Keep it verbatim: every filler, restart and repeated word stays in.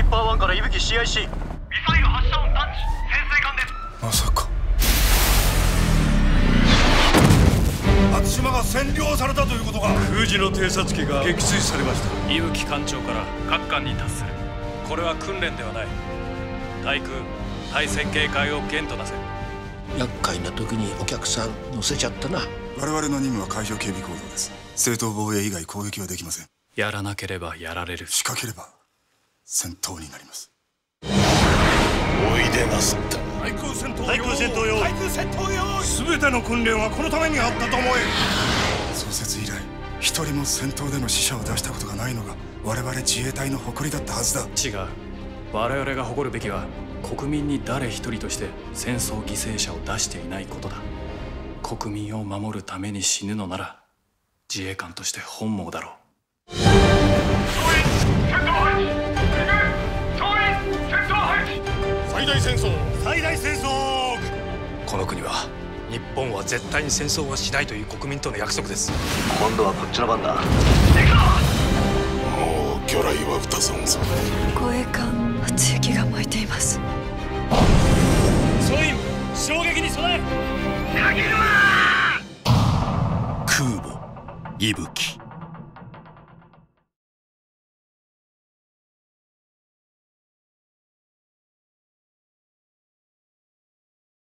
リッパーワンから伊吹 シーアイシー。 ミサイル発射音探知。潜水艦です。 まさか松島が占領されたということか。 空自の偵察機が撃墜されました。 伊吹艦長から各艦に達する。これは訓練ではない。対空対戦警戒を厳となせ。 厄介な時にお客さん乗せちゃったな。 我々の任務は海上警備行動です。正当防衛以外攻撃はできません。 やらなければやられる。 仕掛ければ戦闘になります。 おいでなすった対空戦闘用対空戦闘用対空戦闘用全ての訓練はこのためにあったと思え。創設以来一人も戦闘での死者を出したことがないのが我々自衛隊の誇りだったはずだ。 違う。我々が誇るべきは国民に誰一人として戦争犠牲者を出していないことだ。国民を守るために死ぬのなら自衛官として本望だろう。 最大戦争最大戦争。 この国は日本は絶対に戦争はしないという国民との約束です。 今度はこっちの番だ。 もう魚雷は撃たさんぞ。 護衛艦初雪が燃えています。 総員衝撃に備え。 空母伊吹。